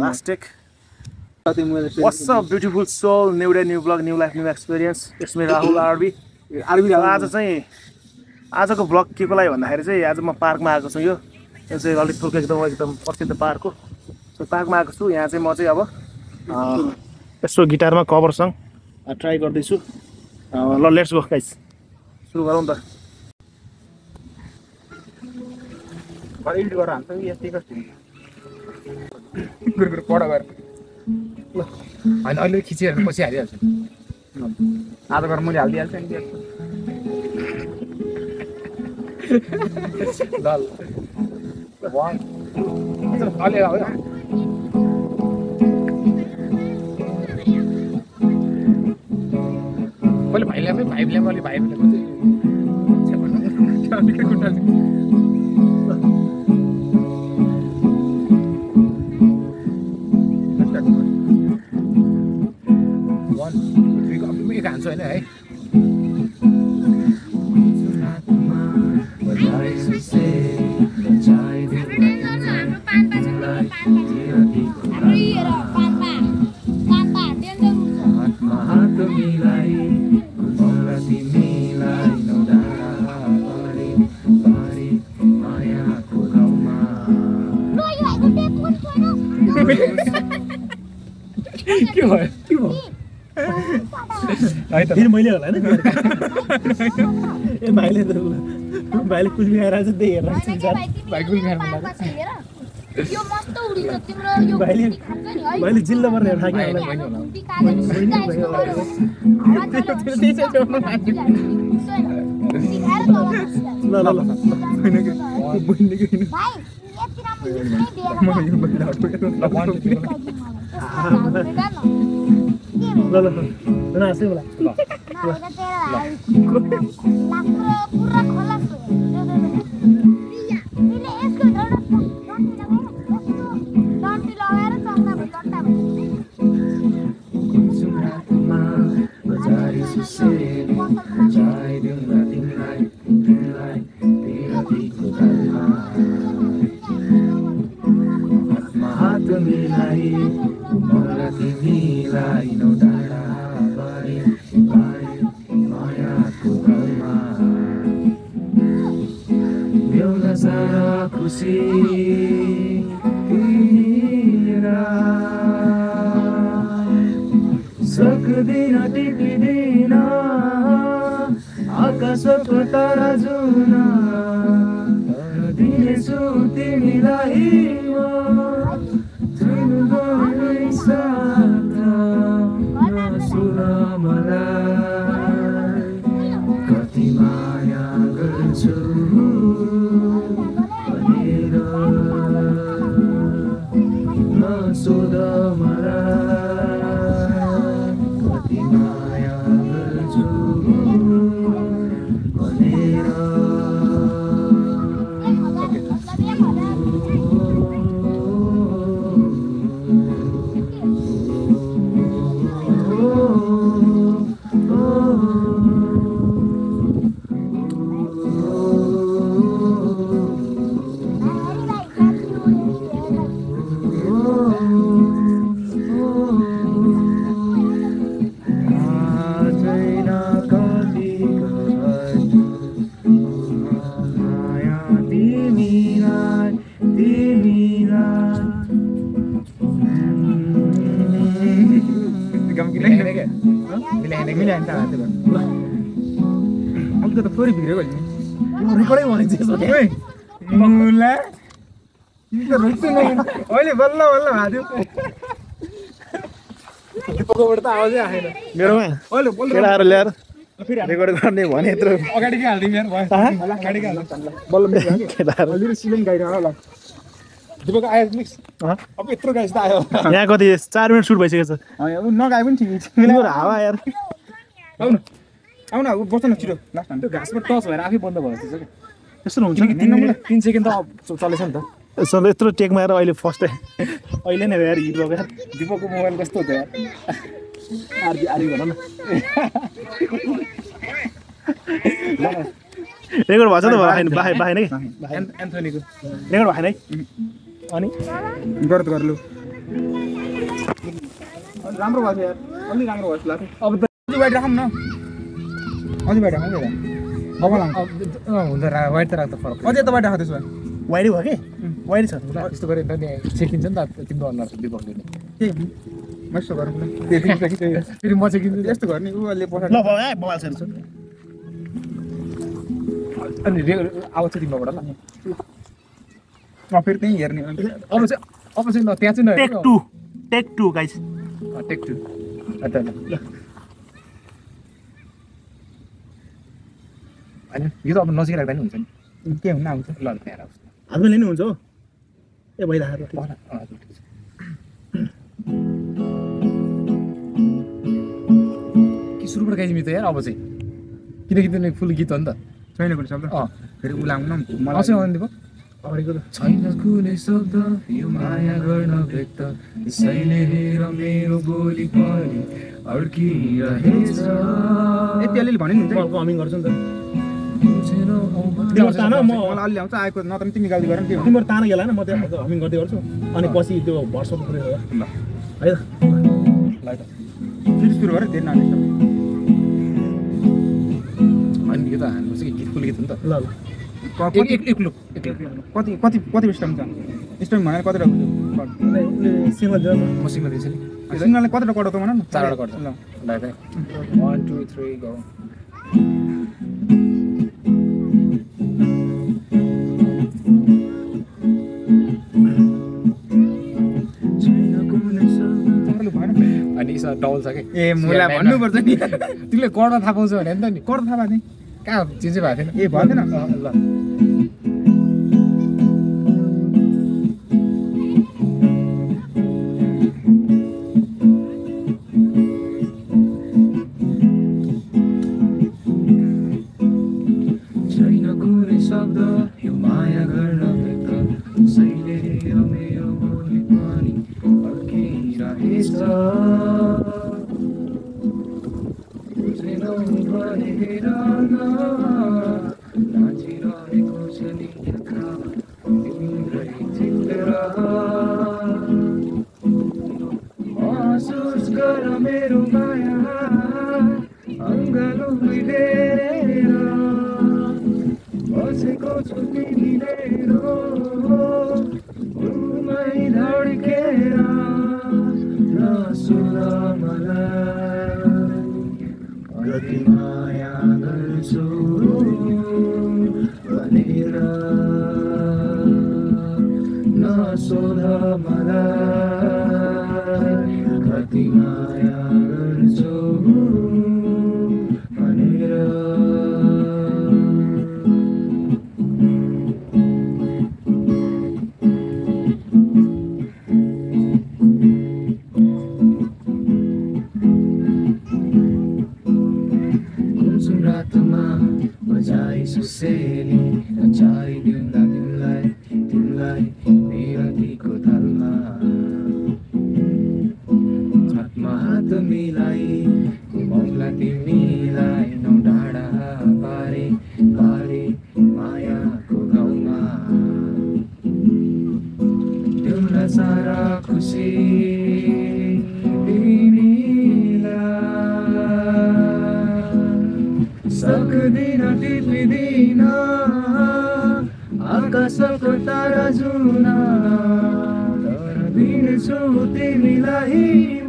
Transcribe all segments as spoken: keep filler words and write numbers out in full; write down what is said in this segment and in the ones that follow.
Plastic. What's up, beautiful soul? New day, new vlog, new life, new experience. It's me, Rahul R B. R B आज चाहिँ आजको vlog के को लागि भन्दाखेरि चाहिँ आज म पार्कमा आएको छु। यो यो चाहिँ अलिक ठुलो एकदम एकदम प्रसिद्ध पार्क हो। सो पार्कमा आएको छु। यहाँ चाहिँ म चाहिँ अब यसो गिटारमा कभर सङ ट्राई गर्दैछु। ल लेट्स गो गाइस, सुरु गरौँ त। एडिट गरेर हाल्छ कि यस्तै कस्तो गुरु गुरु पढ गएर ल हैन अहिले खिचेर पछि हालिहाल्छु। आज गरेर मैले हालिदिहाल्छु नि ल वान अलि आयो मैले भाइलाई पनि भाइले मैले भाइले पनि हान्छ होइन है के भयो के भयो फेरि मैले होला हैन ए भाइले त भाइले कुल्फी खाएर आज त्यही हेरेर भाइ कुल्फी खाएर यो मस्त उडी छ तिम्रो यो भाइले भाइले जिल्ला पर्ने ठाके होला ल ल ल होइन के बहिनी के होइन भाइ यति राम्रो म यो बहिनी ल ल ल आसे होला पूरा खोला सक्दिन टिपिदिन आकाशको तारा जुन दिनेछु तिमीलाई जुन साथ नसुन मलाई कति माया गर्छु भनेर नसोध मलाई अलिकति थोरै भिडियो गरे रेकर्डै भनेछ मुला अहिले बल्ल बल्ल भाद्यो दिपकबाट त आवाजै आएन मेरोमा अहिले केटाहरू ल्याएर रेकर्ड गर्ने भने यत्रो अगाडिकै हालिदिउँ यार भयो अगाडिकै हाल्नु बल्ल केटाहरू अलि सिलिङ गाइड होला दिपक आयो मिक्स अब यत्रो गाइस त आयो यहाँ कति चार मिनट सुट भइसकेको छ नगाए पनि ठिकै छ हावा यार आउ न आउ न बस्छ न छिटो लास्ट त्यो घाँसमा टच भएर आफै बन्द भयो त्यसो यस्तो हुन्छ कि तिन मिनट तिन सेकेन्ड त चलेछ नि त यसो यत्रो टेकमा आएर अहिले फर्स्ट अहिले नै यार हिट भएको यार दिपकको मोबाइल कस्तो हुन्छ यार आरबी आरबी भन न रेकर्ड भएको छ त भएन बाहे बाहेन कि एन्थोनीको रेकर्ड भएन है अनि गर त गर लु राम्रो भयो यार अलि राम्रो भयो जस्तो लाग्छ अब त अझै वाइट राखौँ न अझै वाइट राखौँ क्या अब लाउँ हुन्छ रा वाइट त राख्दा फरक अझै त वाइट राख त्यसो भए वाइडी भयो कि वाइडी छ यस्तो गरेर त नि चेकिन्छ नि त तिम्रो अनुहार दिपकले के म यस्तो गरौँ न फेरि म चेकिन्छु यस्तो गर्ने ऊ अहिले पठाएर ल भयो है मोबाइल सेन्सर अनि आउँछ तिम्रोबाट ल म फेरि त्यहीँ हेर्ने अब चाहिँ अब चाहिँ न त्यहाँ चाहिँ न take two take two guys take two अच्छा ल होइन यो त अब नजिक राख्दा नि हुन्छ नि के हुन्न आउँछ ल त्यहाँ राख्छ हातमा लिनु हुन्छ हो ए भइरहेको कि सुरुबाट गाइदिमी त यार अब चाहिँ किनकि त्यो फुल गीत हो नि त छैन कुनै शब्द अँ फेरि उलाउनु न मलाई आउँछ भन्नु दिएको अगाडिको त छैन कुनै शब्द यो माया गर्न व्यक्त यसैले हेर मेरो बोली पनि अड्किरहेछ यति अलिअलि भन्यो नि हुन्छ हमिङ गर्छु नि त तिम्रो तान म मलाई अलि आउँछ आएको नत्र तिमी गाली गर के तिम्रो तान गेला न म त्यो हमिङ गर्दै गर्छु अनि पछि त्यो भर्सप पुरै हो ल है त ल त फेरि सुरु गरे धेरै नानी अनि यो त हाम्रो चाहिँ गीत फुल गीत हो नि त ल ल एक एक एक लुक कति कति कति स्टम छ स्टम भनेर कतिवटा उसले सिङ्गल दिन्छ म सिङ्गल दिन्छु नि सिङ्गललाई कतिवटा कट त भन न चारवटा कट ल ल वान टू थ्री गो अनि सर डबल छ कि ए मुला भन्नुपर्छ नि तिमीले कर्ड थाहा पाउँछ भने नि त नि कर्ड थाहा भएको थिएँ कहाँ चिज भएको थिएन ए भएको थिएन ल छैन कुनै शब्द यो माया गर्न व्यक्त सैले मेरो बोली पनि अड्किरहेछ नाचिरहेको छ नि तिम्रै चित्र महसुस गर मेरो माया अङ्गालो मिलेर बसेको छु तिमी मेरो उमै धड्केर नसुन मलाई कति माया गर्छु भनेर नसोध मलाई कति माया गर्छु भनेर सुसेली नचाइदिउँला तिमीलाई तिमीलाई मेरतीको थालमा हातमा हात मिलाई घुमाउला तिमीलाई नौ डाँडा पारे पारे मायाको गाउँमा तिमीलाई सारा खुसी सक्दिन टिपिदिन आकाशको तारा जुन तर दिन्छु तिमीलाई म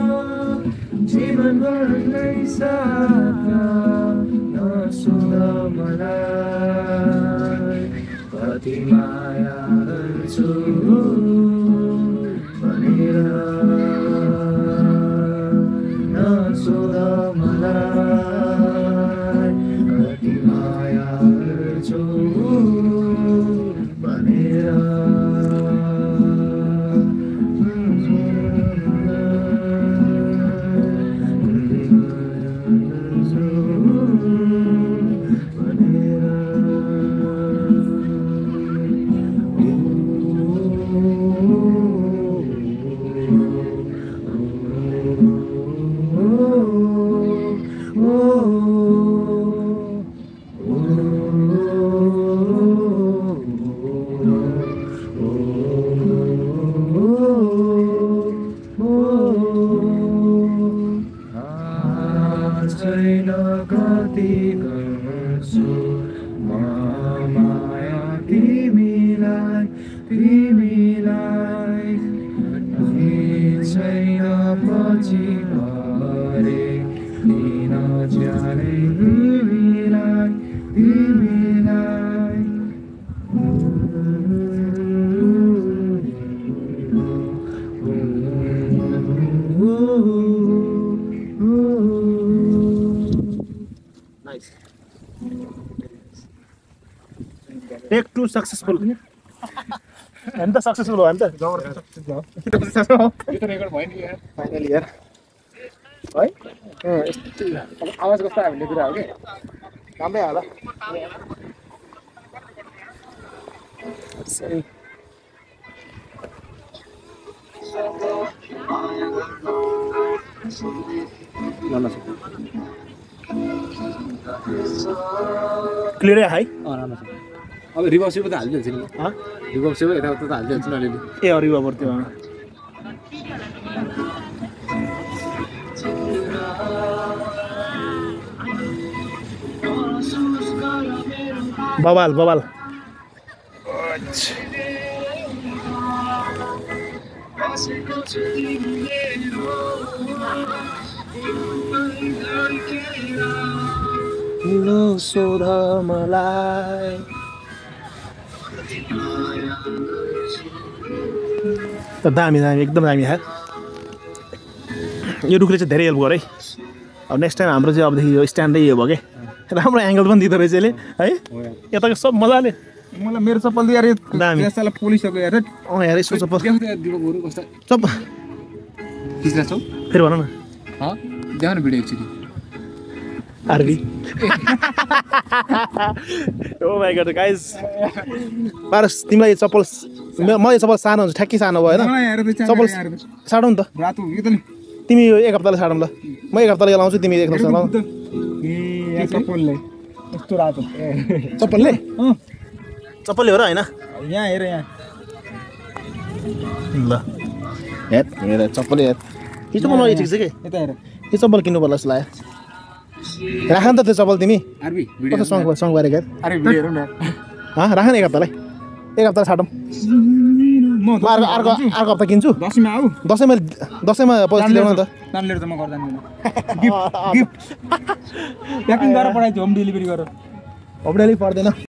जीवनभर नै साथ नसुन मलाई कति माया गर्छु भनेर नसुन मलाई कति माया गर्छु भनेर भनेर पछि परे दिन जाने तिमीलाई तिमीलाई नाइस टेक टू सक्सेसफुल ఎంత సక్సెస్ఫుల్ అంత यो त रेकर्ड भयो नि यार फाइनली यार है अब आवाज कस्तो आयो भन्ने कुरा हो कि राम्रै होला सही क्लियर है हाई अँ राम्रो छ अब रिभर्स सेभ त हालिदिन्छ नि हाँ रिभर्स सेभ यताउता त हालिदिन्छ नि अलिअलि ए अरू पर्थ्यो बवाल बवाल लो सोध मलाई दामी दामी एकदम दामी है यो रुखले चाहिँ धेरै हेल्प गर्यो है अब नेक्स्ट टाइम हाम्रो चाहिँ अबदेखि यो स्ट्यान्डै यो भयो क्या राम्रो एङ्गल पनि दिँदो रहेछ यसले है यताको सब मजाले मलाई मेरो चप्पल त यार दामी त्यसलाई पोलिसक्यो यार अँ यार यसो चप्पल दिएको कस्तो चप्पल खिच्दा छौ फेरि भन न हँ देखाउन भिडियो एकचोटि आरबी oh my god guys Paras तिमीलाई यो चप्पल म यो चप्पल सानो हुन्छ ठ्याक्कै सानो भयो होइन चप्पल साडौँ नि त रातो यो त नि तिमी यो एक हप्ताले साडौँ ल म एक हप्ताले लाउँछु तिमी एक हप्ता लाऊ ए चप्पलले यस्तो रातो चप्पलले चप्पलले हो र होइन यहाँ हेर यहाँ ल हेर हेर चप्पलै हेर यो चप्पल मलाई ठिक छ कि यता हेर यो चप्पल किन्नु पर्ला जस्तो लाग्यो राख नि त त्यो चप्पल तिमी आरबी कस्तो सङ्ग सङ्ग गरेको अरे भिडियो हेरौँ न हाँ राख न एक हप्तालाई एक हप्ता साटौँ म म अर्को अर्को अर्को हप्ता किन्छु दसैँमा आऊ दसैँमा दसैँमा पैसा ल्याउनु नि त नाम लिएर त म गर्दैन गिफ्ट गिफ्ट प्याकिङ गरेर पठाइदियो होम डेलिभरी गरेर होम डेलिभरी पर्दैन